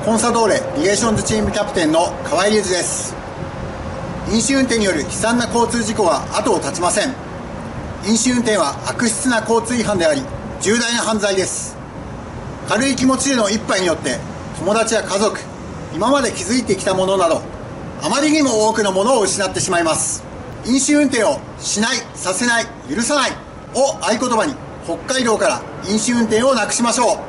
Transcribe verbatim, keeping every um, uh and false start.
コンサドーレリレーションズチームキャプテンの河合隆二です。飲酒運転による悲惨な交通事故は後を絶ちません。飲酒運転は悪質な交通違反であり、重大な犯罪です。軽い気持ちでの一杯によって友達や家族、今まで築いてきたものなどあまりにも多くのものを失ってしまいます。飲酒運転をしない、させない、許さないを合言葉に、北海道から飲酒運転をなくしましょう。